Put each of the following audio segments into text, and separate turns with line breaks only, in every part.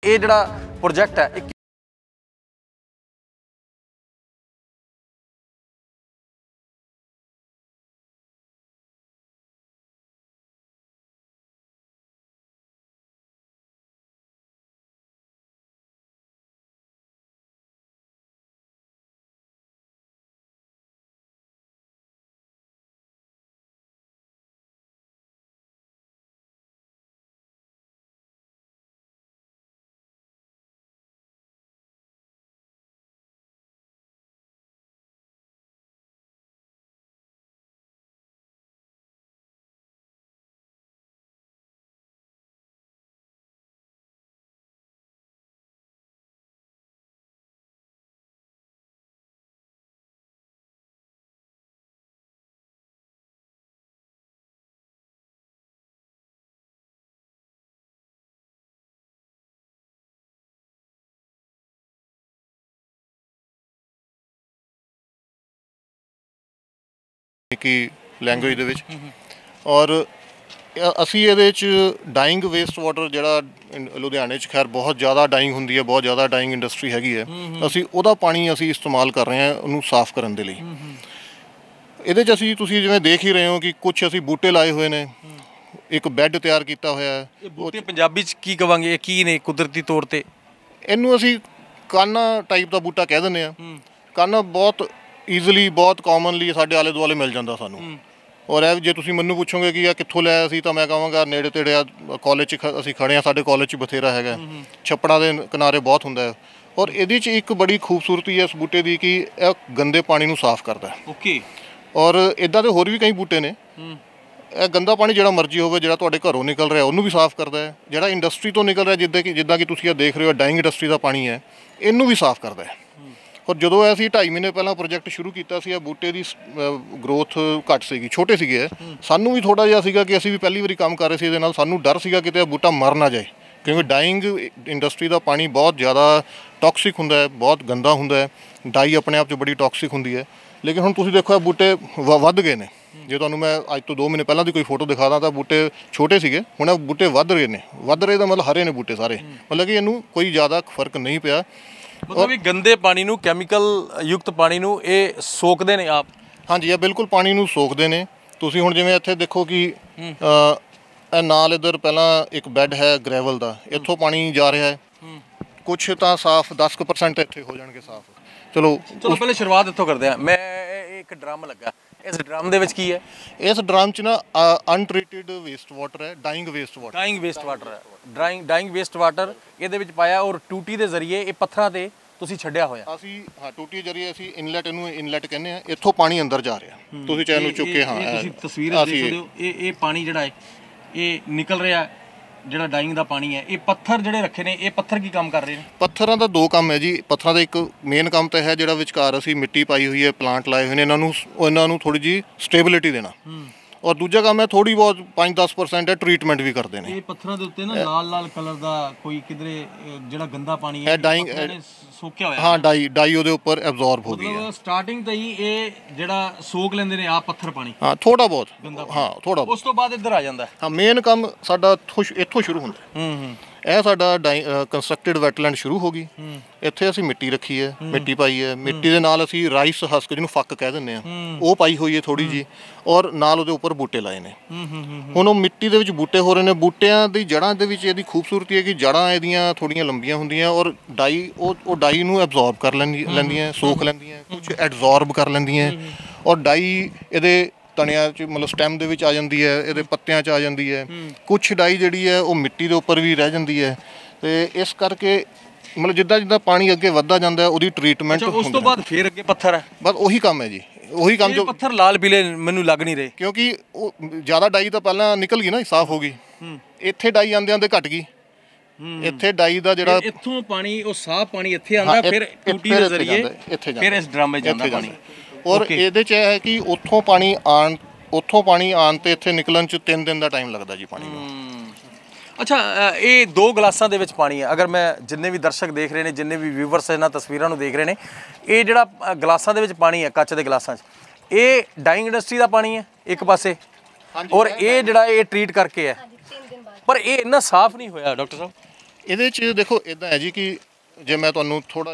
ये जिहड़ा प्रोजैक्ट है
की लैंग्वेज दे और असी ये डाइंग वेस्ट वाटर जिहड़ा लुधियाने खैर बहुत ज़्यादा डाइंग होंदी है, बहुत ज़्यादा डाइंग इंडस्ट्री हैगी है, असी उहदा पानी असी इस्तेमाल कर रहे हैं उन्होंने साफ़ करने के लिए। ये असी तुसीं जिवें देख ही रहे हो कि कुछ असी बूटे लाए हुए ने, एक बैड तैयार किया होया है।
बूटे पंजाबी च की कहांगे की ने कुदरती तौर पर
इनू असी काना टाइप का बूटा कह दिंदे आ। काना बहुत ईजली बहुत कॉमनली साडे आले दुआले मिल जाता सानू। और जे तुसीं मैनूं पुछोगे कि कित्थों लिया सी, तो मैं कहांगा नेड़े तेड़े कॉलेज असीं खड़े हाँ, साडे कॉलेज बथेरा हैगा, छप्पड़ां दे किनारे बहुत हुंदा है। और इहदे च एक बड़ी खूबसूरती है इस बूटे की कि यह गंदे पानी नूं साफ़ करता है।
ओके।
और इदां दे होर भी कई बूटे ने, यह गंदा पानी जिहड़ा मर्जी होवे जिहड़ा तुहाडे घरों निकल रहा उन्होंने भी साफ़ करता है, जिहड़ा इंडस्ट्री तो निकल रहा जिद्दां कि तुसीं देख रहे हो डाइंग इंडस्ट्री का पानी है, इनू भी साफ़ करता है। और जो असीं 2.5 महीने पहला प्रोजैक्ट शुरू किया बूटे की ग्रोथ घट सी, छोटे सीगे, सानू भी थोड़ा जिहा सीगा कि असीं भी पहली बारी काम कर रहे थे, इहदे नाल सानू डर सीगा कि बूटा मर ना जाए, क्योंकि डाइंग इंडस्ट्री का पानी बहुत ज़्यादा टॉक्सिक हुंदा है, बहुत गंदा हुंदा है। डाई अपने आप च बड़ी टॉक्सिक हुंदी है। लेकिन हुण तुसीं देखो बूटे वध गए ने। जे तुहानूं मैं अज तो 2 महीने पहला की कोई फोटो दिखा दा, तो बूटे छोटे सीगे, हुण बूटे वध रहे ने। वध रहे का मतलब हरे ने बूटे सारे, मतलब कि इनू कोई ज़्यादा फर्क नहीं पिया।
मतलब ये गंदे पानी नूं, कैमिकल युक्त पानी नूं ये सोकदे ने आप? हाँ
जी, ये बिल्कुल पानी नूं सोकदे ने। तुसीं हुण जिवें इत्थे देखो कि नाल इधर पहला एक बैड है ग्रैवल का, इत्थों पानी जा रहा है, कुछ तो साफ 10% इत्थे हो जाणगे साफ। चलो
पहले शुरुआत इत्थों करते हैं। मैं एक ड्रम लगा, इस ड्रम दे विच की है?
इस ड्रम च ना अनट्रीटेड वेस्ट वाटर है, dyeing waste water.
Dyeing waste water है, डाइंग वेस्ट वाटर ਇਹਦੇ ਵਿੱਚ ਪਾਇਆ ਔਰ ਟੂਟੀ ਦੇ ਜ਼ਰੀਏ ਇਹ ਪੱਥਰਾਂ ਤੇ ਤੁਸੀਂ ਛੱਡਿਆ ਹੋਇਆ।
ਅਸੀਂ ਹਾਂ ਟੂਟੀ ਜ਼ਰੀਏ ਅਸੀਂ ਇਨਲੈਟ, ਇਹਨੂੰ ਇਨਲੈਟ ਕਹਿੰਦੇ ਆ, ਇੱਥੋਂ ਪਾਣੀ ਅੰਦਰ ਜਾ ਰਿਹਾ। ਤੁਸੀਂ ਚਾਹੇ ਨੂੰ ਚੁੱਕ ਕੇ
ਤੁਸੀਂ ਤਸਵੀਰ ਦੇਖ ਸਕਦੇ ਹੋ, ਇਹ ਪਾਣੀ ਜਿਹੜਾ ਹੈ ਇਹ ਨਿਕਲ ਰਿਹਾ, ਜਿਹੜਾ ਡਾਈਂਗ ਦਾ ਪਾਣੀ ਹੈ। ਇਹ ਪੱਥਰ ਜਿਹੜੇ ਰੱਖੇ ਨੇ, ਇਹ ਪੱਥਰ ਕੀ ਕੰਮ ਕਰ ਰਹੇ ਨੇ?
ਪੱਥਰਾਂ ਦਾ 2 ਕੰਮ ਹੈ ਜੀ। ਪੱਥਰਾਂ ਦਾ ਇੱਕ ਮੇਨ ਕੰਮ ਤਾਂ ਹੈ ਜਿਹੜਾ ਵਿਚਕਾਰ ਅਸੀਂ ਮਿੱਟੀ ਪਾਈ ਹੋਈ ਹੈ, ਪਲਾਂਟ ਲਾਏ ਹੋਏ ਨੇ, ਇਹਨਾਂ ਨੂੰ ਥੋੜੀ ਜੀ ਸਟੇਬਿਲਿਟੀ ਦੇਣਾ। और दूजा काम है थोड़ी बहुत 5-10% है ट्रीटमेंट भी करते हैं।
ये पत्थरों के उत्ते ना लाल लाल कलर का कोई किधरे जिहड़ा गंदा पानी है
डाइंग
सोकिया होया।
हाँ, डाई ਉਹਦੇ ਉੱਪਰ ਐਬਜ਼ੌਰਬ ਹੋ ਗਈ ਹੈ।
ਸਟਾਰਟਿੰਗ ਤੋਂ ਹੀ ਇਹ ਜਿਹੜਾ ਸੋਕ ਲੈਂਦੇ ਨੇ ਆ ਪੱਥਰ ਪਾਣੀ।
ਹਾਂ, ਥੋੜਾ ਬਹੁਤ, ਹਾਂ ਥੋੜਾ।
ਉਸ ਤੋਂ ਬਾਅਦ ਇੱਧਰ ਆ ਜਾਂਦਾ।
ਹਾਂ, ਮੇਨ ਕੰਮ ਸਾਡਾ ਇੱਥੋਂ ਸ਼ੁਰੂ ਹੁੰਦਾ। ਇਹ ਸਾਡਾ ਕੰਸਟਰਕਟਿਡ ਵੈਟਲੈਂਡ ਸ਼ੁਰੂ ਹੋ ਗਈ। ਇੱਥੇ ਅਸੀਂ ਮਿੱਟੀ ਰੱਖੀ ਹੈ, ਮਿੱਟੀ ਪਾਈ ਹੈ। ਮਿੱਟੀ ਦੇ ਨਾਲ ਅਸੀਂ ਰਾਈਸ ਹਸਕ, ਜਿਹਨੂੰ ਫੱਕ ਕਹਿ ਦਿੰਦੇ ਆ, ਉਹ ਪਾਈ ਹੋਈ ਹੈ ਥੋੜੀ ਜੀ, ਔਰ ਨਾਲ ਉਹਦੇ ਉੱਪਰ ਬੂਟੇ ਲਾਏ ਨੇ। ਹੁਣ ਉਹ ਮਿੱਟੀ ਦੇ ਵਿੱਚ ਬੂਟੇ ਹੋ ਰਹੇ ਨੇ। ਬੂਟਿਆਂ ਦੀ ਜੜ੍ਹਾਂ ਦੇ ਵਿੱਚ ਇਹਦੀ ਖੂਬਸੂਰਤੀ ਹੈ ਕਿ ਜੜ੍ਹਾਂ ਇਹਦੀਆਂ ਥੋੜੀਆਂ ਲੰਬੀਆਂ ਹੁੰਦੀਆਂ, ਔਰ ਡਾਈ ਉਹ ਡਾਈ ਨੂੰ ਐਬਜ਼ੌਰਬ ਕਰ ਲੈਂਦੀਆਂ, ਸੋਖ ਲੈਂਦੀਆਂ, ਕੁਝ ਐਬਜ਼ੌਰਬ ਕਰ ਲੈਂਦੀਆਂ। ਔਰ ਡਾਈ ਇਹਦੇ ਤਣਿਆਂ 'ਚ ਮਤਲਬ ਸਟੈਮ ਦੇ ਵਿੱਚ ਆ ਜਾਂਦੀ ਹੈ, ਇਹਦੇ ਪੱਤਿਆਂ 'ਚ ਆ ਜਾਂਦੀ ਹੈ। ਕੁਛ ਡਾਈ ਜਿਹੜੀ ਹੈ ਉਹ ਮਿੱਟੀ ਦੇ ਉੱਪਰ ਵੀ ਰਹਿ ਜਾਂਦੀ ਹੈ। ਅਤੇ ਇਸ ਕਰਕੇ ਮਤਲਬ ਜਿੱਦਾਂ ਜਿੱਦਾਂ ਪਾਣੀ ਅੱਗੇ ਵੱਧਦਾ ਜਾਂਦਾ ਉਹਦੀ ਟਰੀਟਮੈਂਟ।
ਉਸ ਤੋਂ ਬਾਅਦ ਫਿਰ ਅੱਗੇ ਪੱਥਰ ਹੈ,
ਬਸ ਉਹੀ ਕੰਮ ਹੈ ਜੀ, ਉਹੀ ਕੰਮ। ਜੋ
ਪੱਥਰ ਲਾਲ ਪੀਲੇ ਮੈਨੂੰ ਲੱਗ ਨਹੀਂ ਰਹੇ,
ਕਿਉਂਕਿ ਉਹ ਜ਼ਿਆਦਾ ਡਾਈ ਤਾਂ ਪਹਿਲਾਂ ਨਿਕਲ ਗਈ ਨਾ, ਸਾਫ਼ ਹੋ ਗਈ। ਇੱਥੇ ਡਾਈ ਆਉਂਦੇ ਆਉਂਦੇ ਘਟ ਗਈ। ਇੱਥੇ ਡਾਈ ਦਾ ਜਿਹੜਾ
ਇੱਥੋਂ ਪਾਣੀ, ਉਹ ਸਾਫ਼ ਪਾਣੀ ਇੱਥੇ ਆਉਂਦਾ, ਫਿਰ ਟੂਟੀ ਦੇ ਜ਼ਰੀਏ ਫਿਰ ਇਸ ਡਰਮ ਵਿੱਚ ਜਾਂਦਾ ਪਾਣੀ।
ਔਰ ਇਹਦੇ 'ਚ ਇਹ ਹੈ ਕਿ ਉੱਥੋਂ ਪਾਣੀ ਆਉਣ ਤੇ ਇੱਥੇ ਨਿਕਲਣ 'ਚ 3 ਦਿਨ ਦਾ ਟਾਈਮ ਲੱਗਦਾ ਜੀ ਪਾਣੀ ਨੂੰ।
ਅੱਛਾ, ਇਹ 2 ਗਲਾਸਾਂ ਦੇ ਵਿੱਚ ਪਾਣੀ ਹੈ। ਅਗਰ ਮੈਂ ਜਿੰਨੇ ਵੀ ਦਰਸ਼ਕ ਦੇਖ ਰਹੇ ਨੇ, ਜਿੰਨੇ ਵੀ ਵਿਊਵਰਸ ਇਹਨਾਂ ਤਸਵੀਰਾਂ ਨੂੰ ਦੇਖ ਰਹੇ ਨੇ, ਇਹ ਜਿਹੜਾ ਗਲਾਸਾਂ ਦੇ ਵਿੱਚ ਪਾਣੀ ਹੈ, ਕੱਚ ਦੇ ਗਲਾਸਾਂ 'ਚ, ਇਹ ਡਾਈਂਗ ਇੰਡਸਟਰੀ ਦਾ ਪਾਣੀ ਹੈ ਇੱਕ ਪਾਸੇ, ਔਰ ਇਹ ਜਿਹੜਾ ਇਹ ਟਰੀਟ ਕਰਕੇ ਹੈ। ਪਰ ਇਹ ਇੰਨਾ ਸਾਫ਼ ਨਹੀਂ ਹੋਇਆ ਡਾਕਟਰ ਸਾਹਿਬ।
ਇਹਦੇ 'ਚ ਦੇਖੋ ਇੱਦਾਂ ਹੈ ਜੀ ਕਿ ਜੇ ਮੈਂ ਤੁਹਾਨੂੰ ਥੋੜ੍ਹਾ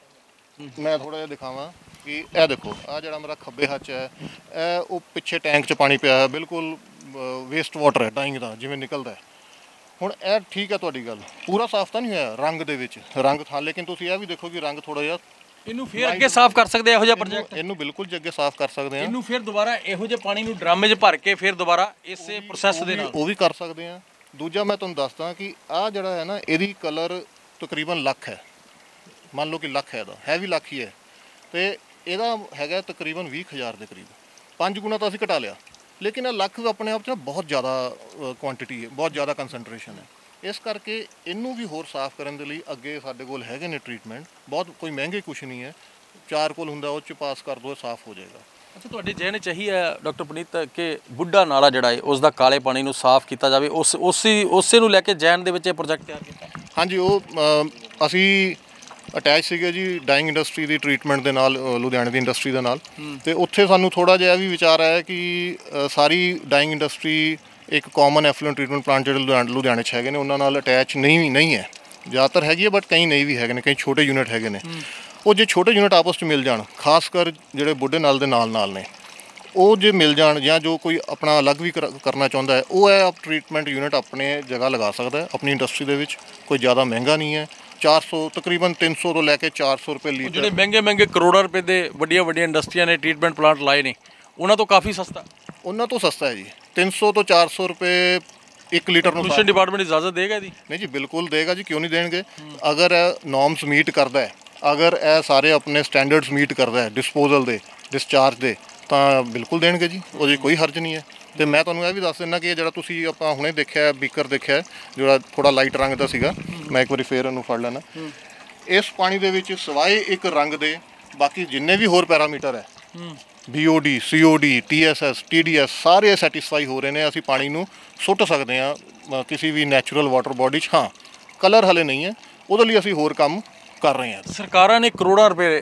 ਜਿਹਾ ਦਿਖਾਵਾਂ ਕਿ ਇਹ ਦੇਖੋ ਆਹ ਜਿਹੜਾ ਮੇਰਾ ਖੱਬੇ ਹੱਥ 'ਚ ਹੈ, ਇਹ ਉਹ ਪਿੱਛੇ ਟੈਂਕ 'ਚ ਪਾਣੀ ਪਿਆ ਹੈ, ਬਿਲਕੁਲ ਵੇਸਟ ਵਾਟਰ ਹੈ ਡਾਈਂਗ ਦਾ ਜਿਵੇਂ ਨਿਕਲਦਾ ਹੈ। ਹੁਣ ਇਹ ਠੀਕ ਹੈ ਤੁਹਾਡੀ ਗੱਲ, ਪੂਰਾ ਸਾਫ਼ ਤਾਂ ਨਹੀਂ ਹੋਇਆ ਰੰਗ ਦੇ ਵਿੱਚ, ਰੰਗ ਥਾਂ, ਲੇਕਿਨ ਤੁਸੀਂ ਇਹ ਵੀ ਦੇਖੋ ਕਿ ਰੰਗ ਥੋੜ੍ਹਾ ਜਿਹਾ
ਇਹਨੂੰ ਫਿਰ ਅੱਗੇ ਸਾਫ਼ ਕਰ ਸਕਦੇ ਇਹੋ ਜਿਹਾ ਪ੍ਰੋਜੈਕਟ,
ਇਹਨੂੰ ਬਿਲਕੁਲ ਅੱਗੇ ਸਾਫ਼ ਕਰ ਸਕਦੇ ਹਾਂ।
ਇਹਨੂੰ ਫਿਰ ਦੁਬਾਰਾ ਇਹੋ ਜਿਹੇ ਪਾਣੀ ਨੂੰ ਡਰਮ 'ਚ ਭਰ ਕੇ ਫਿਰ ਦੁਬਾਰਾ ਇਸੇ ਪ੍ਰੋਸੈਸ ਦੇ ਨਾਲ
ਉਹ ਵੀ ਕਰ ਸਕਦੇ ਹਾਂ। ਦੂਜਾ ਮੈਂ ਤੁਹਾਨੂੰ ਦੱਸਦਾ ਕਿ ਆਹ ਜਿਹੜਾ ਹੈ ਨਾ, ਇਹਦੀ ਕਲਰ ਤਕਰੀਬਨ ਲੱਖ ਹੈ, ਮੰਨ ਲਓ ਕਿ ਲੱਖ ਹੈ, ਇਹਦਾ ਹੈ ਵੀ ਲੱਖ ਹੀ ਹੈ, ਅਤੇ ਇਹਦਾ ਹੈਗਾ ਤਕਰੀਬਨ 20,000 ਦੇ ਕਰੀਬ, 5 ਗੁਣਾ ਤਾਂ ਅਸੀਂ ਘਟਾ ਲਿਆ, ਲੇਕਿਨ ਇਹ ਲੱਖ ਆਪਣੇ ਆਪ 'ਚ ਨਾ ਬਹੁਤ ਜ਼ਿਆਦਾ ਕੁਆਂਟੀਟੀ ਹੈ, ਬਹੁਤ ਜ਼ਿਆਦਾ ਕੰਸਨਟ੍ਰੇਸ਼ਨ ਹੈ। ਇਸ ਕਰਕੇ ਇਹਨੂੰ ਵੀ ਹੋਰ ਸਾਫ਼ ਕਰਨ ਦੇ ਲਈ ਅੱਗੇ ਸਾਡੇ ਕੋਲ ਹੈਗੇ ਨੇ ਟਰੀਟਮੈਂਟ, ਬਹੁਤ ਕੋਈ ਮਹਿੰਗੇ ਕੁਛ ਨਹੀਂ ਹੈ, ਚਾਰਕੋਲ ਹੁੰਦਾ ਉਹ 'ਚ ਪਾਸ ਕਰ ਦਿਓ, ਸਾਫ਼ ਹੋ ਜਾਏਗਾ।
ਅੱਛਾ, ਤੁਹਾਡੇ ਜਿਹਨ ਚਾਹੀ ਹੈ ਡਾਕਟਰ ਪੁਨੀਤ ਕਿ ਬੁੱਢਾ ਨਾਲਾ ਜਿਹੜਾ ਹੈ ਉਸ ਦਾ ਕਾਲੇ ਪਾਣੀ ਨੂੰ ਸਾਫ਼ ਕੀਤਾ ਜਾਵੇ, ਉਸੇ ਨੂੰ ਲੈ ਕੇ ਜੈਨ ਦੇ ਵਿੱਚ ਇਹ ਪ੍ਰੋਜੈਕਟ ਤਿਆਰ ਕੀਤਾ?
ਹਾਂਜੀ, ਉਹ ਅਸੀਂ ਅਟੈਚ ਸੀਗੇ ਜੀ ਡਾਈਂਗ ਇੰਡਸਟਰੀ ਦੀ ਟਰੀਟਮੈਂਟ ਦੇ ਨਾਲ, ਲੁਧਿਆਣੇ ਦੀ ਇੰਡਸਟਰੀ ਦੇ ਨਾਲ, ਅਤੇ ਉੱਥੇ ਸਾਨੂੰ ਥੋੜ੍ਹਾ ਜਿਹਾ ਵੀ ਵਿਚਾਰ ਆਇਆ ਕਿ ਸਾਰੀ ਡਾਈਂਗ ਇੰਡਸਟਰੀ ਇੱਕ ਕਾਮਨ ਐਫਲੂਐਂਟ ਟਰੀਟਮੈਂਟ ਪਲਾਂਟ ਜਿਹੜੇ ਲੁਧਿਆਣੇ 'ਚ ਹੈਗੇ ਨੇ ਉਹਨਾਂ ਨਾਲ ਅਟੈਚ ਨਹੀਂ ਹੈ, ਜ਼ਿਆਦਾਤਰ ਹੈਗੀ ਹੈ ਬਟ ਕਈ ਨਹੀਂ ਵੀ ਹੈਗੇ ਨੇ, ਕਈ ਛੋਟੇ ਯੂਨਿਟ ਹੈਗੇ ਨੇ। ਉਹ ਜੇ ਛੋਟੇ ਯੂਨਿਟ ਆਪਸ 'ਚ ਮਿਲ ਜਾਣ, ਖਾਸ ਕਰ ਜਿਹੜੇ ਬੁੱਢੇ ਨਾਲ ਦੇ ਨਾਲ ਨੇ, ਉਹ ਜੇ ਮਿਲ ਜਾਣ ਜਾਂ ਜੋ ਕੋਈ ਆਪਣਾ ਅਲੱਗ ਵੀ ਕਰਨਾ ਚਾਹੁੰਦਾ ਹੈ, ਉਹ ਇਹ ਟਰੀਟਮੈਂਟ ਯੂਨਿਟ ਆਪਣੇ ਜਗ੍ਹਾ ਲਗਾ ਸਕਦਾ ਹੈ ਆਪਣੀ ਇੰਡਸਟਰੀ ਦੇ ਵਿੱਚ, ਕੋਈ ਜ਼ਿਆਦਾ ਮਹਿੰਗਾ ਨਹੀਂ ਹੈ, 400 ਤਕਰੀਬਨ 300 ਤੋਂ ਲੈ ਕੇ 400 ਰੁਪਏ ਲੀਟਰ।
ਜਿਹੜੇ ਮਹਿੰਗੇ ਕਰੋੜਾਂ ਰੁਪਏ ਦੇ ਵੱਡੀਆਂ ਇੰਡਸਟਰੀਆਂ ਨੇ ਟਰੀਟਮੈਂਟ ਪਲਾਂਟ ਲਾਏ ਨੇ, ਉਹਨਾਂ ਤੋਂ ਕਾਫੀ ਸਸਤਾ,
ਉਹਨਾਂ ਤੋਂ ਸਸਤਾ ਹੈ ਜੀ, 300 ਤੋਂ 400 ਰੁਪਏ 1 ਲੀਟਰ ਨੂੰ।
ਪੋਲਿਊਸ਼ਨ ਡਿਪਾਰਟਮੈਂਟ ਇਜਾਜ਼ਤ ਦੇਗਾ ਇਹਦੀ?
ਨਹੀਂ ਜੀ, ਬਿਲਕੁਲ ਦੇਗਾ ਜੀ, ਕਿਉਂ ਨਹੀਂ ਦੇਣਗੇ। ਅਗਰ ਇਹ ਨੋਰਮਸ ਮੀਟ ਕਰਦਾ ਹੈ, ਅਗਰ ਇਹ ਸਾਰੇ ਆਪਣੇ ਸਟੈਂਡਰਡਸ ਮੀਟ ਕਰਦਾ ਹੈ ਡਿਸਪੋਜ਼ਲ ਦੇ, ਡਿਸਚਾਰਜ ਦੇ, ਤਾਂ ਬਿਲਕੁਲ ਦੇਣਗੇ ਜੀ, ਉਹਦੀ ਕੋਈ ਹਰਜ ਨਹੀਂ ਹੈ। ਅਤੇ ਮੈਂ ਤੁਹਾਨੂੰ ਇਹ ਵੀ ਦੱਸ ਦਿੰਦਾ ਕਿ ਜਿਹੜਾ ਤੁਸੀਂ ਆਪਾਂ ਹੁਣੇ ਦੇਖਿਆ ਬੀਕਰ ਦੇਖਿਆ, ਜਿਹੜਾ ਥੋੜ੍ਹਾ ਲਾਈਟ ਰੰਗ ਦਾ ਸੀਗਾ, ਮੈਂ ਇੱਕ ਵਾਰੀ ਫੇਰ ਇਹਨੂੰ ਫੜ ਲੈਣਾ, ਇਸ ਪਾਣੀ ਦੇ ਵਿੱਚ ਸਿਵਾਏ ਇੱਕ ਰੰਗ ਦੇ ਬਾਕੀ ਜਿੰਨੇ ਵੀ ਹੋਰ ਪੈਰਾਮੀਟਰ ਹੈ, BOD, COD, TSS, TDS, ਸਾਰੇ ਸੈਟੀਸਫਾਈ ਹੋ ਰਹੇ ਨੇ। ਅਸੀਂ ਪਾਣੀ ਨੂੰ ਸੁੱਟ ਸਕਦੇ ਹਾਂ ਕਿਸੇ ਵੀ ਨੈਚੁਰਲ ਵਾਟਰ ਬੋਡੀ 'ਚ। ਹਾਂ, ਕਲਰ ਹਲੇ ਨਹੀਂ ਹੈ, ਉਹਦੇ ਲਈ ਅਸੀਂ ਹੋਰ ਕੰਮ ਕਰ ਰਹੇ ਹਾਂ।
ਸਰਕਾਰਾਂ ਨੇ ਕਰੋੜਾਂ ਰੁਪਏ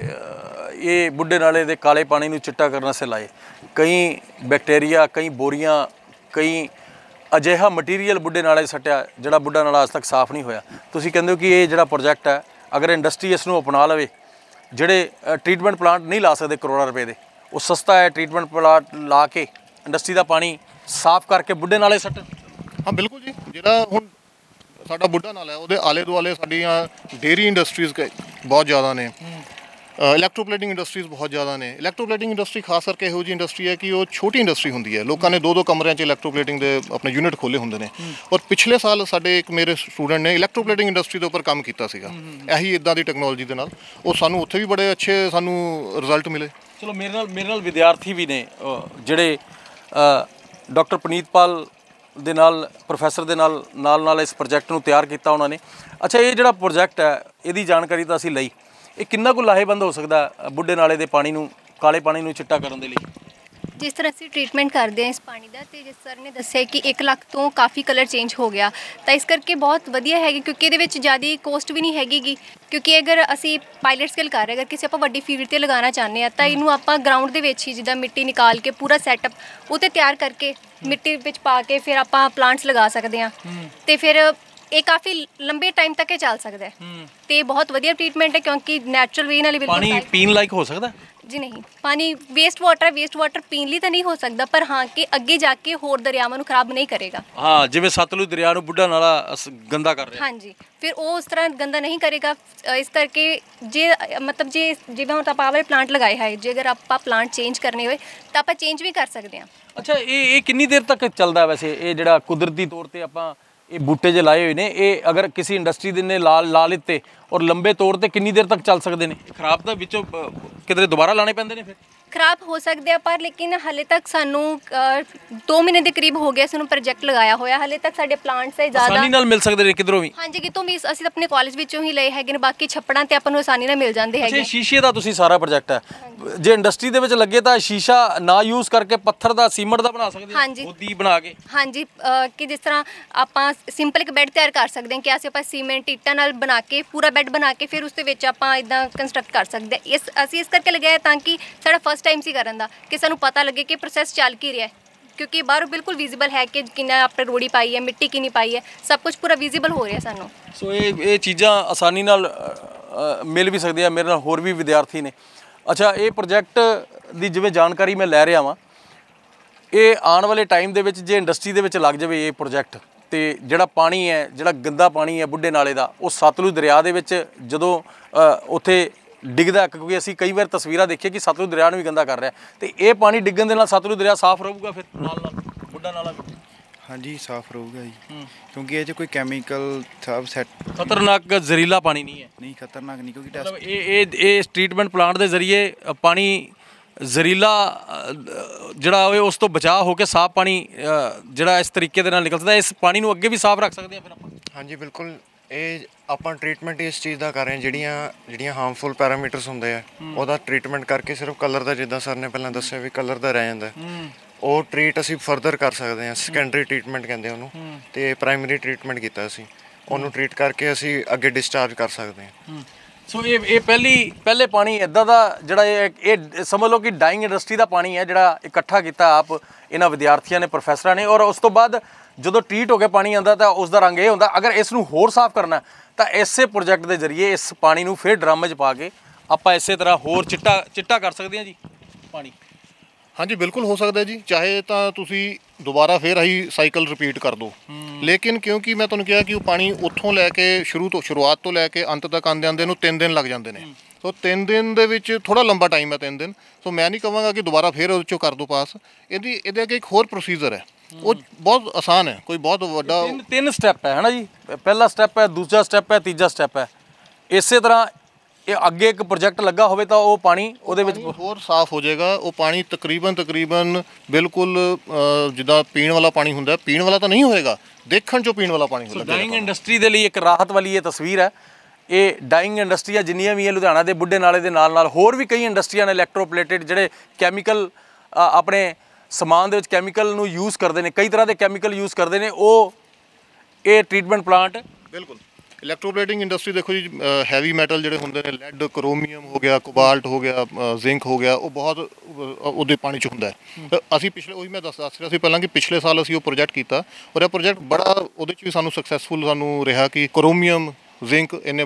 ਇਹ ਬੁੱਢੇ ਨਾਲੇ ਦੇ ਕਾਲੇ ਪਾਣੀ ਨੂੰ ਚਿੱਟਾ ਕਰਨ ਵਾਸਤੇ ਲਾਏ, ਕਈ ਬੈਕਟੀਰੀਆ, ਕਈ ਬੋਰੀਆਂ, ਕਈ ਅਜਿਹਾ ਮਟੀਰੀਅਲ ਬੁੱਢੇ ਨਾਲੇ ਸੱਟਿਆ ਜਿਹੜਾ ਬੁੱਢਾ ਨਾਲਾ ਅੱਜ ਤੱਕ ਸਾਫ਼ ਨਹੀਂ ਹੋਇਆ। ਤੁਸੀਂ ਕਹਿੰਦੇ ਹੋ ਕਿ ਇਹ ਜਿਹੜਾ ਪ੍ਰੋਜੈਕਟ ਹੈ, ਅਗਰ ਇੰਡਸਟਰੀ ਇਸ ਨੂੰ ਅਪਣਾ ਲਵੇ, ਜਿਹੜੇ ਟਰੀਟਮੈਂਟ ਪਲਾਂਟ ਨਹੀਂ ਲਾ ਸਕਦੇ ਕਰੋੜਾਂ ਰੁਪਏ ਦੇ, ਉਹ ਸਸਤਾ ਹੈ, ਟਰੀਟਮੈਂਟ ਪਲਾਂਟ ਲਾ ਕੇ ਇੰਡਸਟਰੀ ਦਾ ਪਾਣੀ ਸਾਫ਼ ਕਰਕੇ ਬੁੱਢੇ ਨਾਲੇ ਸੱਟਣ।
ਹਾਂ ਬਿਲਕੁਲ ਜੀ, ਜਿਹੜਾ ਹੁਣ ਸਾਡਾ ਬੁੱਢਾ ਨਾਲਾ ਹੈ ਉਹਦੇ ਆਲੇ ਦੁਆਲੇ ਸਾਡੀਆਂ ਡੇਅਰੀ ਇੰਡਸਟਰੀਜ਼ ਬਹੁਤ ਜ਼ਿਆਦਾ ਨੇ, ਇਲੈਕਟ੍ਰੋਪਲੇਟਿੰਗ ਇੰਡਸਟਰੀਜ਼ ਬਹੁਤ ਜ਼ਿਆਦਾ ਨੇ। ਇਲੈਕਟ੍ਰੋਪਲੇਟਿੰਗ ਇੰਡਸਟਰੀ ਖਾਸ ਕਰਕੇ ਇਹੋ ਜਿਹੀ ਇੰਡਸਟਰੀ ਹੈ ਕਿ ਉਹ ਛੋਟੀ ਇੰਡਸਟਰੀ ਹੁੰਦੀ ਹੈ, ਲੋਕਾਂ ਨੇ 2-2 ਕਮਰਿਆਂ 'ਚ ਇਲੈਕਟ੍ਰੋਪਲੇਟਿੰਗ ਦੇ ਆਪਣੇ ਯੂਨਿਟ ਖੋਲ੍ਹੇ ਹੁੰਦੇ ਨੇ। ਔਰ ਪਿਛਲੇ ਸਾਲ ਸਾਡੇ ਇੱਕ ਮੇਰੇ ਸਟੂਡੈਂਟ ਨੇ ਇਲੈਕਟ੍ਰੋਪਲੇਟਿੰਗ ਇੰਡਸਟਰੀ ਦੇ ਉੱਪਰ ਕੰਮ ਕੀਤਾ ਸੀਗਾ, ਇਹੀ ਇੱਦਾਂ ਦੀ ਟੈਕਨੋਲੋਜੀ ਦੇ ਨਾਲ, ਉਹ ਸਾਨੂੰ ਉੱਥੇ ਵੀ ਬੜੇ ਅੱਛੇ ਸਾਨੂੰ ਰਿਜ਼ਲਟ ਮਿਲੇ। ਚਲੋ
ਮੇਰੇ ਨਾਲ ਵਿਦਿਆਰਥੀ ਵੀ ਨੇ ਜਿਹੜੇ ਡਾਕਟਰ ਪੁਨੀਤਪਾਲ ਦੇ ਨਾਲ, ਪ੍ਰੋਫੈਸਰ ਦੇ ਨਾਲ ਇਸ ਪ੍ਰੋਜੈਕਟ ਨੂੰ ਤਿਆਰ ਕੀਤਾ ਉਹਨਾਂ ਨੇ। ਅੱਛਾ, ਇਹ ਜਿਹੜਾ ਪ੍ਰੋਜੈਕਟ ਹੈ ਇਹਦੀ ਜਾਣਕਾਰੀ ਤਾਂ ਅਸੀਂ ਲਈ, ਇਹ ਕਿੰਨਾ ਕੁ ਲਾਹੇਵੰਦ ਹੋ ਸਕਦਾ ਬੁੱਢੇ ਨਾਲੇ ਦੇ ਪਾਣੀ ਨੂੰ, ਕਾਲੇ ਪਾਣੀ ਨੂੰ ਚਿੱਟਾ ਕਰਨ ਦੇ ਲਈ?
ਜਿਸ ਤਰ੍ਹਾਂ ਅਸੀਂ ਟ੍ਰੀਟਮੈਂਟ ਕਰਦੇ ਹਾਂ ਇਸ ਪਾਣੀ ਦਾ, ਅਤੇ ਜਿਸ ਸਰ ਨੇ ਦੱਸਿਆ ਕਿ 1 ਲੱਖ ਤੋਂ ਕਾਫੀ ਕਲਰ ਚੇਂਜ ਹੋ ਗਿਆ, ਤਾਂ ਇਸ ਕਰਕੇ ਬਹੁਤ ਵਧੀਆ ਹੈਗੀ, ਕਿਉਂਕਿ ਇਹਦੇ ਵਿੱਚ ਜ਼ਿਆਦਾ ਕੋਸਟ ਵੀ ਨਹੀਂ ਹੈਗੀ। ਕਿਉਂਕਿ ਅਗਰ ਅਸੀਂ ਪਾਇਲਟ ਸਕੇਲ ਕਰ ਰਹੇ, ਅਗਰ ਕਿਸੇ ਆਪਾਂ ਵੱਡੀ ਫੀਲਡ 'ਤੇ ਲਗਾਉਣਾ ਚਾਹੁੰਦੇ ਹਾਂ, ਤਾਂ ਇਹਨੂੰ ਆਪਾਂ ਗਰਾਊਂਡ ਦੇ ਵਿੱਚ ਹੀ ਜਿੱਦਾਂ ਮਿੱਟੀ ਨਿਕਾਲ ਕੇ ਪੂਰਾ ਸੈਟਅਪ ਉਹ 'ਤੇ ਤਿਆਰ ਕਰਕੇ ਮਿੱਟੀ ਵਿੱਚ ਪਾ ਕੇ ਫਿਰ ਆਪਾਂ ਪਲਾਂਟਸ ਲਗਾ ਸਕਦੇ ਹਾਂ, ਅਤੇ ਫਿਰ ਇਹ ਕਾਫੀ ਲੰਬੇ ਟਾਈਮ ਤੱਕ ਇਹ ਚੱਲ ਸਕਦਾ ਹੈ। ਅਤੇ ਬਹੁਤ ਵਧੀਆ ਟਰੀਟਮੈਂਟ ਹੈ, ਕਿਉਂਕਿ ਨੈਚੁਰਲ ਵੇ ਨਾਲ ਬਿਲਕੁਲ।
ਪਾਣੀ ਪੀਣ ਲਾਇਕ ਹੋ ਸਕਦਾ
ਜੀ? ਨਹੀਂ, ਪਾਣੀ ਵੇਸਟ ਵਾਟਰ ਪੀਣ ਲਈ ਤਾਂ ਨਹੀਂ ਹੋ ਸਕਦਾ, ਪਰ ਹਾਂ ਕਿ ਅੱਗੇ ਜਾ ਕੇ ਹੋਰ ਦਰਿਆਵਾਂ ਨੂੰ ਖਰਾਬ ਨਹੀਂ ਕਰੇਗਾ।
ਹਾਂ, ਜਿਵੇਂ ਸਤਲੁਜ ਦਰਿਆ ਨੂੰ ਬੁੱਢਾ ਨਾਲਾ ਗੰਦਾ ਕਰ ਰਿਹਾ,
ਹਾਂਜੀ, ਫਿਰ ਉਹ ਉਸ ਤਰ੍ਹਾਂ ਗੰਦਾ ਨਹੀਂ ਕਰੇਗਾ। ਇਸ ਕਰਕੇ ਜੇ ਜਿਵੇਂ ਹੁਣ ਆਪਾਂ ਵਾਲੇ ਪਲਾਂਟ ਲਗਾਏ ਹੈ, ਜੇ ਅਗਰ ਆਪਾਂ ਪਲਾਂਟ ਚੇਂਜ ਕਰਨੇ ਹੋਏ ਤਾਂ ਆਪਾਂ ਚੇਂਜ ਵੀ ਕਰ ਸਕਦੇ ਹਾਂ।
ਅੱਛਾ, ਇਹ ਕਿੰਨੀ ਦੇਰ ਤੱਕ ਚੱਲਦਾ ਵੈਸੇ? ਇਹ ਜਿਹੜਾ ਕੁਦਰਤੀ ਤੌਰ 'ਤੇ ਆਪਾਂ ਇਹ ਬੂਟੇ ਜੇ ਲਾਏ ਹੋਏ ਨੇ, ਇਹ ਅਗਰ ਕਿਸੇ ਇੰਡਸਟਰੀ ਦੇ ਨੇ ਲਾ ਲਿੱਤੇ ਔਰ ਲੰਬੇ ਤੌਰ 'ਤੇ ਕਿੰਨੀ ਦੇਰ ਤੱਕ ਚੱਲ ਸਕਦੇ ਨੇ? ਖਰਾਬ ਤਾਂ ਵਿੱਚੋਂ ਕਿਧਰੇ ਦੁਬਾਰਾ ਲਾਣੇ ਪੈਂਦੇ ਨੇ? ਫਿਰ
ਖਰਾਬ ਹੋ ਸਕਦੇ ਆ, ਪਰ ਲੇਕਿਨ ਹਾਲੇ ਤੱਕ ਸਾਨੂੰ 2 ਮਹੀਨੇ ਦੇ ਕਰੀਬ ਹੋ ਗਿਆ ਸਾਨੂੰ ਪ੍ਰੋਜੈਕਟ ਲਗਾਇਆ ਹੋਇਆ, ਹਾਲੇ ਤੱਕ ਸਾਡੇ ਪਲਾਂਟਸ ਹੈ ਜ਼ਿਆਦਾ
ਆਸਾਨੀ ਨਾਲ ਮਿਲ ਸਕਦੇ ਨੇ ਕਿਧਰੋਂ ਵੀ?
ਹਾਂਜੀ, ਕਿਤੋਂ ਵੀ। ਅਸੀਂ ਆਪਣੇ ਕਾਲਜ ਵਿੱਚੋਂ ਹੀ ਲਏ ਹੈਗੇ ਨੇ, ਬਾਕੀ ਛੱਪੜਾਂ ਤੇ ਆਪਾਂ ਨੂੰ ਆਸਾਨੀ ਨਾਲ ਮਿਲ ਜਾਂਦੇ ਹੈਗੇ।
ਸ਼ੀਸ਼ੇ ਦਾ ਤੁਸੀਂ ਸਾਰਾ ਪ੍ਰੋਜੈਕਟ ਹੈ, ਜੇ ਇੰਡਸਟਰੀ ਦੇ ਵਿੱਚ ਲੱਗੇ ਤਾਂ ਸ਼ੀਸ਼ਾ ਨਾ ਯੂਜ਼ ਕਰਕੇ ਪੱਥਰ ਦਾ, ਸੀਮੈਂਟ ਦਾ ਬਣਾ ਸਕਦੇ ਹਾਂ, ਖੋਦੀ ਬਣਾ ਕੇ। ਹਾਂਜੀ,
ਕਿ ਜਿਸ ਤਰ੍ਹਾਂ ਆਪਾਂ ਸਿੰਪਲ ਇੱਕ ਬੈੱਡ ਤਿਆਰ ਕਰ ਸਕਦੇ ਹਾਂ, ਕਿ ਆਪਾਂ ਸੀਮੈਂਟ ਇੱਟਾਂ ਨਾਲ ਬਣਾ ਕੇ ਪੂਰਾ ਬੈੱਡ ਬਣਾ ਕੇ ਫਿਰ ਉਸ ਦੇ ਵਿੱਚ ਆਪਾਂ ਇੱਦਾਂ ਕੰਸਟਰਕਟ ਕਰ ਸਕਦੇ ਹਾਂ। ਅਸੀਂ ਇਸ ਕਰਕੇ ਲਗਾਇਆ ਤਾਂ ਕਿ ਸਾਡਾ ਫਸਟ ਟਾਈਮ ਸੀ ਕਰਨ ਦਾ, ਕਿ ਸਾਨੂੰ ਪਤਾ ਲੱਗੇ ਕਿ ਪ੍ਰੋਸੈਸ ਚੱਲ ਕੀ ਰਿਹਾ, ਕਿਉਂਕਿ ਬਾਹਰੋਂ ਬਿਲਕੁਲ ਵਿਜ਼ੀਬਲ ਹੈ ਕਿ ਕਿੰਨਾ ਆਪਣੇ ਰੋੜੀ ਪਾਈ ਹੈ, ਮਿੱਟੀ ਕਿੰਨੀ ਪਾਈ ਹੈ, ਸਭ ਕੁਝ ਪੂਰਾ ਵਿਜ਼ੀਬਲ ਹੋ ਰਿਹਾ ਸਾਨੂੰ।
ਸੋ ਇਹ ਚੀਜ਼ਾਂ ਆਸਾਨੀ ਨਾਲ ਮਿਲ ਵੀ ਸਕਦੀਆਂ। ਮੇਰੇ ਨਾਲ ਹੋਰ ਵੀ ਵਿਦਿਆਰਥੀ ਨੇ। ਅੱਛਾ, ਇਹ ਪ੍ਰੋਜੈਕਟ ਦੀ ਜਿਵੇਂ ਜਾਣਕਾਰੀ ਮੈਂ ਲੈ ਰਿਹਾ ਵਾਂ, ਇਹ ਆਉਣ ਵਾਲੇ ਟਾਈਮ ਦੇ ਵਿੱਚ ਜੇ ਇੰਡਸਟਰੀ ਦੇ ਵਿੱਚ ਲੱਗ ਜਾਵੇ ਇਹ ਪ੍ਰੋਜੈਕਟ, ਤੇ ਜਿਹੜਾ ਪਾਣੀ ਹੈ, ਜਿਹੜਾ ਗੰਦਾ ਪਾਣੀ ਹੈ ਬੁੱਢੇ ਨਾਲੇ ਦਾ, ਉਹ ਸਤਲੁਜ ਦਰਿਆ ਦੇ ਵਿੱਚ ਜਦੋਂ ਉੱਥੇ ਡਿੱਗਦਾ, ਕਿਉਂਕਿ ਅਸੀਂ ਕਈ ਵਾਰ ਤਸਵੀਰਾਂ ਦੇਖੀਆਂ ਕਿ ਸਤਲੁਜ ਦਰਿਆ ਨੂੰ ਵੀ ਗੰਦਾ ਕਰ ਰਿਹਾ, ਤੇ ਇਹ ਪਾਣੀ ਡਿੱਗਣ ਦੇ ਨਾਲ ਸਤਲੁਜ ਦਰਿਆ ਸਾਫ਼ ਰਹੂਗਾ ਫਿਰ ਨਾਲ ਬੁੱਢਾ ਨਾਲਾ ਵੀ?
ਹਾਂਜੀ, ਸਾਫ਼ ਰਹੂਗਾ ਜੀ, ਕਿਉਂਕਿ ਇਹ 'ਚ ਕੋਈ ਕੈਮੀਕਲ ਸਭ ਸੈੱਟ,
ਖਤਰਨਾਕ ਜ਼ਹਿਰੀਲਾ ਪਾਣੀ ਨਹੀਂ ਹੈ।
ਨਹੀਂ ਖਤਰਨਾਕ ਨਹੀਂ, ਕਿਉਂਕਿ
ਮਤਲਬ ਇਹ ਟ੍ਰੀਟਮੈਂਟ ਪਲਾਂਟ ਦੇ ਜ਼ਰੀਏ ਪਾਣੀ ਜ਼ਹਿਰੀਲਾ ਜਿਹੜਾ ਹੋਵੇ ਉਸ ਤੋਂ ਬਚਾਅ ਹੋ ਕੇ ਸਾਫ਼ ਪਾਣੀ ਜਿਹੜਾ ਇਸ ਤਰੀਕੇ ਦੇ ਨਾਲ ਨਿਕਲਦਾ, ਇਸ ਪਾਣੀ ਨੂੰ ਅੱਗੇ ਵੀ ਸਾਫ਼ ਰੱਖ ਸਕਦੇ ਹਾਂ ਫਿਰ ਆਪਾਂ?
ਹਾਂਜੀ ਬਿਲਕੁਲ, ਇਹ ਆਪਾਂ ਟ੍ਰੀਟਮੈਂਟ ਇਸ ਚੀਜ਼ ਦਾ ਕਰ ਰਹੇ ਹਾਂ, ਜਿਹੜੀਆਂ ਹਾਰਮਫੁਲ ਪੈਰਾਮੀਟਰਸ ਹੁੰਦੇ ਆ ਉਹਦਾ ਟ੍ਰੀਟਮੈਂਟ ਕਰਕੇ ਸਿਰਫ ਕਲਰ ਦਾ, ਜਿੱਦਾਂ ਸਰ ਨੇ ਪਹਿਲਾਂ ਦੱਸਿਆ ਵੀ ਕਲਰ ਦਾ ਰਹਿ ਜਾਂਦਾ, ਉਹ ਟਰੀਟ ਅਸੀਂ ਫਰਦਰ ਕਰ ਸਕਦੇ ਹਾਂ। ਸੈਕੰਡਰੀ ਟ੍ਰੀਟਮੈਂਟ ਕਹਿੰਦੇ ਉਹਨੂੰ, ਤੇ ਪ੍ਰਾਇਮਰੀ ਟ੍ਰੀਟਮੈਂਟ ਕੀਤਾ ਅਸੀਂ, ਉਹਨੂੰ ਟਰੀਟ ਕਰਕੇ ਅਸੀਂ ਅੱਗੇ ਡਿਸਚਾਰਜ ਕਰ ਸਕਦੇ ਹਾਂ।
ਸੋ ਇਹ ਪਹਿਲੇ ਪਾਣੀ ਇੱਦਾਂ ਦਾ ਜਿਹੜਾ ਇਹ ਸਮਝ ਲਓ ਕਿ ਡਾਈਂਗ ਇੰਡਸਟਰੀ ਦਾ ਪਾਣੀ ਹੈ ਜਿਹੜਾ ਇਕੱਠਾ ਕੀਤਾ ਆਪ ਇਹਨਾਂ ਵਿਦਿਆਰਥੀਆਂ ਨੇ, ਪ੍ਰੋਫੈਸਰਾਂ ਨੇ, ਔਰ ਉਸ ਤੋਂ ਬਾਅਦ ਜਦੋਂ ਟਰੀਟ ਹੋ ਕੇ ਪਾਣੀ ਆਉਂਦਾ ਤਾਂ ਉਸ ਦਾ ਰੰਗ ਇਹ ਹੁੰਦਾ। ਅਗਰ ਇਸ ਨੂੰ ਹੋਰ ਸਾਫ਼ ਕਰਨਾ ਤਾਂ ਇਸੇ ਪ੍ਰੋਜੈਕਟ ਦੇ ਜ਼ਰੀਏ ਇਸ ਪਾਣੀ ਨੂੰ ਫਿਰ ਡਰਮ 'ਚ ਪਾ ਕੇ ਆਪਾਂ ਇਸੇ ਤਰ੍ਹਾਂ ਹੋਰ ਚਿੱਟਾ ਕਰ ਸਕਦੇ ਹਾਂ ਜੀ ਪਾਣੀ।
ਹਾਂਜੀ ਬਿਲਕੁਲ ਹੋ ਸਕਦਾ ਜੀ, ਚਾਹੇ ਤਾਂ ਤੁਸੀਂ ਦੁਬਾਰਾ ਫਿਰ ਆਹੀ ਸਾਈਕਲ ਰਿਪੀਟ ਕਰ ਦਿਓ, ਲੇਕਿਨ ਕਿਉਂਕਿ ਮੈਂ ਤੁਹਾਨੂੰ ਕਿਹਾ ਕਿ ਉਹ ਪਾਣੀ ਉੱਥੋਂ ਲੈ ਕੇ ਸ਼ੁਰੂਆਤ ਤੋਂ ਲੈ ਕੇ ਅੰਤ ਤੱਕ ਆਉਂਦੇ ਨੂੰ 3 ਦਿਨ ਲੱਗ ਜਾਂਦੇ ਨੇ। ਸੋ 3 ਦਿਨ ਦੇ ਵਿੱਚ ਥੋੜਾ ਲੰਬਾ ਟਾਈਮ ਹੈ 3 ਦਿਨ। ਸੋ ਮੈਂ ਨਹੀਂ ਕਹਾਂਗਾ ਕਿ ਦੁਬਾਰਾ ਫਿਰ ਉਹਦੇ 'ਚੋਂ ਕਰ ਦਿਓ ਪਾਸ। ਇਹਦੇ ਅੱਗੇ ਇੱਕ ਹੋਰ ਪ੍ਰੋਸੀਜਰ ਹੈ, ਉਹ ਬਹੁਤ ਆਸਾਨ ਹੈ, ਕੋਈ ਬਹੁਤ ਵੱਡਾ
3 ਸਟੈਪ ਹੈ ਨਾ ਜੀ। ਪਹਿਲਾ ਸਟੈਪ ਹੈ, ਦੂਜਾ ਸਟੈਪ ਹੈ, ਤੀਜਾ ਸਟੈਪ ਹੈ। ਇਸੇ ਤਰ੍ਹਾਂ ਇਹ ਅੱਗੇ ਇੱਕ ਪ੍ਰੋਜੈਕਟ ਲੱਗਾ ਹੋਵੇ ਤਾਂ ਉਹ ਪਾਣੀ ਉਹਦੇ ਵਿੱਚ
ਹੋਰ ਸਾਫ਼ ਹੋ ਜਾਏਗਾ। ਉਹ ਪਾਣੀ ਤਕਰੀਬਨ ਬਿਲਕੁਲ ਜਿੱਦਾਂ ਪੀਣ ਵਾਲਾ ਪਾਣੀ ਹੁੰਦਾ, ਪੀਣ ਵਾਲਾ ਤਾਂ ਨਹੀਂ ਹੋਏਗਾ, ਦੇਖਣ 'ਚੋਂ ਪੀਣ ਵਾਲਾ ਪਾਣੀ ਹੋਏਗਾ।
ਡਾਈਂਗ ਇੰਡਸਟਰੀ ਦੇ ਲਈ ਇੱਕ ਰਾਹਤ ਵਾਲੀ ਇਹ ਤਸਵੀਰ ਹੈ। ਇਹ ਡਾਈਂਗ ਇੰਡਸਟਰੀਆਂ ਜਿੰਨੀਆਂ ਵੀ ਹੈ ਲੁਧਿਆਣਾ ਦੇ ਬੁੱਢੇ ਨਾਲੇ ਦੇ ਨਾਲ ਹੋਰ ਵੀ ਕਈ ਇੰਡਸਟਰੀਆਂ ਨੇ ਇਲੈਕਟ੍ਰੋਪਲੇਟਡ, ਜਿਹੜੇ ਕੈਮੀਕਲ ਆਪਣੇ ਸਮਾਨ ਦੇ ਵਿੱਚ ਕੈਮੀਕਲ ਨੂੰ ਯੂਜ਼ ਕਰਦੇ ਨੇ, ਕਈ ਤਰ੍ਹਾਂ ਦੇ ਕੈਮੀਕਲ ਯੂਜ਼ ਕਰਦੇ ਨੇ, ਉਹ ਇਹ ਟ੍ਰੀਟਮੈਂਟ ਪਲਾਂਟ
ਬਿਲਕੁਲ। ਇਲੈਕਟ੍ਰੋਪਲੇਟਿੰਗ ਇੰਡਸਟਰੀ ਦੇਖੋ ਜੀ, ਹੈਵੀ ਮੈਟਲ ਜਿਹੜੇ ਹੁੰਦੇ ਨੇ, ਲੈਡ, ਕਰੋਮੀਅਮ ਹੋ ਗਿਆ, ਕੋਬਾਲਟ ਹੋ ਗਿਆ, ਜ਼ਿੰਕ ਹੋ ਗਿਆ, ਉਹ ਬਹੁਤ ਉਹਦੇ ਪਾਣੀ 'ਚ ਹੁੰਦਾ ਹੈ। ਅਸੀਂ ਉਹੀ ਮੈਂ ਦੱਸ ਰਿਹਾ ਸੀ ਪਹਿਲਾਂ ਕਿ ਪਿਛਲੇ ਸਾਲ ਅਸੀਂ ਉਹ ਪ੍ਰੋਜੈਕਟ ਕੀਤਾ, ਔਰ ਇਹ ਪ੍ਰੋਜੈਕਟ ਬੜਾ ਉਹਦੇ 'ਚ ਵੀ ਸਾਨੂੰ ਸਕਸੈਸਫੁਲ ਰਿਹਾ ਕਿ ਕਰੋਮੀਅਮ, ਜ਼ਿੰਕ ਇੰਨੇ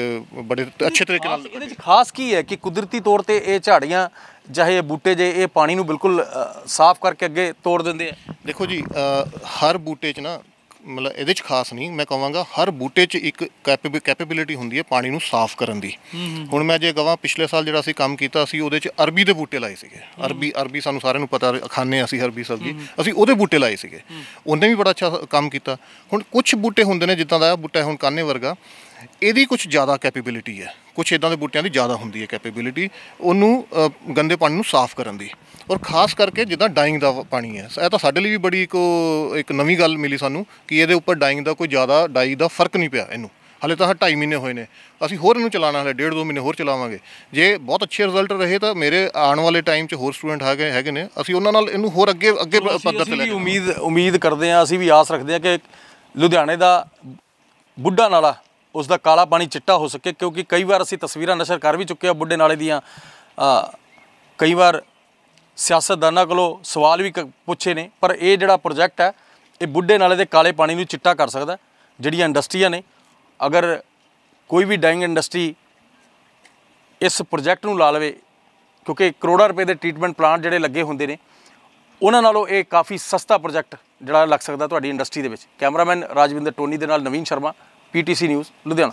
ਬੜੇ ਅੱਛੇ ਤਰੀਕੇ ਨਾਲ।
ਇਹਦੇ 'ਚ ਖਾਸ ਕੀ ਹੈ ਕਿ ਕੁਦਰਤੀ ਤੌਰ 'ਤੇ ਇਹ ਝਾੜੀਆਂ ਚਾਹੇ ਬੂਟੇ ਜੇ ਇਹ ਪਾਣੀ ਨੂੰ ਬਿਲਕੁਲ ਸਾਫ਼ ਕਰਕੇ ਅੱਗੇ ਤੋੜ ਦਿੰਦੇ ਆ?
ਦੇਖੋ ਜੀ, ਹਰ ਬੂਟੇ 'ਚ ਨਾ, ਮਤਲਬ ਇਹਦੇ 'ਚ ਖਾਸ ਨਹੀਂ, ਮੈਂ ਕਹਾਂਗਾ ਹਰ ਬੂਟੇ 'ਚ ਇੱਕ ਕੈਪੇਬਿਲਿਟੀ ਹੁੰਦੀ ਹੈ ਪਾਣੀ ਨੂੰ ਸਾਫ਼ ਕਰਨ ਦੀ। ਹੁਣ ਮੈਂ ਜੇ ਕਹਾਂ ਪਿਛਲੇ ਸਾਲ ਜਿਹੜਾ ਅਸੀਂ ਕੰਮ ਕੀਤਾ ਸੀ, ਉਹਦੇ 'ਚ ਅਰਬੀ ਦੇ ਬੂਟੇ ਲਾਏ ਸੀਗੇ। ਅਰਬੀ ਸਾਨੂੰ ਸਾਰਿਆਂ ਨੂੰ ਪਤਾ, ਖਾਂਦੇ ਅਸੀਂ ਅਰਬੀ ਸਬਜ਼ੀ, ਅਸੀਂ ਉਹਦੇ ਬੂਟੇ ਲਾਏ ਸੀਗੇ, ਉਹਨੇ ਵੀ ਬੜਾ ਅੱਛਾ ਕੰਮ ਕੀਤਾ। ਹੁਣ ਕੁਛ ਬੂਟੇ ਹੁੰਦੇ ਨੇ, ਜਿੱਦਾਂ ਦਾ ਬੂਟਾ ਹੁਣ ਕਾਨੇ ਵਰਗਾ, ਇਹਦੀ ਕੁਛ ਜ਼ਿਆਦਾ ਕੈਪੇਬਿਲਿਟੀ ਹੈ, ਕੁਛ ਇੱਦਾਂ ਦੇ ਬੂਟਿਆਂ ਦੀ ਜ਼ਿਆਦਾ ਹੁੰਦੀ ਹੈ ਕੈਪੇਬਿਲਿਟੀ ਉਹਨੂੰ ਗੰਦੇ ਪਾਣੀ ਨੂੰ ਸਾਫ਼ ਕਰਨ ਦੀ। ਔਰ ਖਾਸ ਕਰਕੇ ਜਿੱਦਾਂ ਡਾਈਂਗ ਦਾ ਪਾਣੀ ਹੈ, ਇਹ ਤਾਂ ਸਾਡੇ ਲਈ ਵੀ ਬੜੀ ਇੱਕ ਨਵੀਂ ਗੱਲ ਮਿਲੀ ਸਾਨੂੰ ਕਿ ਇਹਦੇ ਉੱਪਰ ਡਾਈਂਗ ਦਾ ਕੋਈ ਜ਼ਿਆਦਾ ਡਾਈ ਦਾ ਫਰਕ ਨਹੀਂ ਪਿਆ। ਇਹਨੂੰ ਹਾਲੇ ਤਾਂ 2.5 ਮਹੀਨੇ ਹੋਏ ਨੇ, ਅਸੀਂ ਹੋਰ ਇਹਨੂੰ ਚਲਾਉਣਾ, ਹਾਲੇ 1.5-2 ਮਹੀਨੇ ਹੋਰ ਚਲਾਵਾਂਗੇ। ਜੇ ਬਹੁਤ ਅੱਛੇ ਰਿਜ਼ਲਟ ਰਹੇ ਤਾਂ ਮੇਰੇ ਆਉਣ ਵਾਲੇ ਟਾਈਮ 'ਚ ਹੋਰ ਸਟੂਡੈਂਟ ਹੈਗੇ ਨੇ, ਅਸੀਂ ਉਹਨਾਂ ਨਾਲ ਇਹਨੂੰ ਹੋਰ ਅੱਗੇ ਪੱਧਰ 'ਤੇ ਲੈ ਕੇ
ਉਮੀਦ ਕਰਦੇ ਹਾਂ, ਅਸੀਂ ਵੀ ਆਸ ਰੱਖਦੇ ਹਾਂ ਕਿ ਲੁਧਿਆਣੇ ਦਾ ਬੁੱਢਾ ਨਾਲਾ, ਉਸ ਦਾ ਕਾਲਾ ਪਾਣੀ ਚਿੱਟਾ ਹੋ ਸਕੇ। ਕਿਉਂਕਿ ਕਈ ਵਾਰ ਅਸੀਂ ਤਸਵੀਰਾਂ ਨਸ਼ਰ ਕਰ ਵੀ ਚੁੱਕੇ ਹਾਂ ਬੁੱਢੇ ਨਾਲੇ ਦੀਆਂ, ਕਈ ਵਾਰ ਸਿਆਸਤਦਾਨਾਂ ਕੋਲੋਂ ਸਵਾਲ ਵੀ ਪੁੱਛੇ ਨੇ, ਪਰ ਇਹ ਜਿਹੜਾ ਪ੍ਰੋਜੈਕਟ ਹੈ ਇਹ ਬੁੱਢੇ ਨਾਲੇ ਦੇ ਕਾਲੇ ਪਾਣੀ ਨੂੰ ਚਿੱਟਾ ਕਰ ਸਕਦਾ। ਜਿਹੜੀਆਂ ਇੰਡਸਟਰੀਆਂ ਨੇ, ਅਗਰ ਕੋਈ ਵੀ ਡਾਈਂਗ ਇੰਡਸਟਰੀ ਇਸ ਪ੍ਰੋਜੈਕਟ ਨੂੰ ਲਾ ਲਵੇ, ਕਿਉਂਕਿ ਕਰੋੜਾਂ ਰੁਪਏ ਦੇ ਟ੍ਰੀਟਮੈਂਟ ਪਲਾਂਟ ਜਿਹੜੇ ਲੱਗੇ ਹੁੰਦੇ ਨੇ, ਉਹਨਾਂ ਨਾਲੋਂ ਇਹ ਕਾਫੀ ਸਸਤਾ ਪ੍ਰੋਜੈਕਟ ਜਿਹੜਾ ਲੱਗ ਸਕਦਾ ਤੁਹਾਡੀ ਇੰਡਸਟਰੀ ਦੇ ਵਿੱਚ। ਕੈਮਰਾਮੈਨ ਰਾਜਵਿੰਦਰ ਟੋਨੀ ਦੇ ਨਾਲ ਨਵੀਨ ਸ਼ਰਮਾ, PTC ਨਿਊਜ਼ ਲੁਧਿਆਣਾ।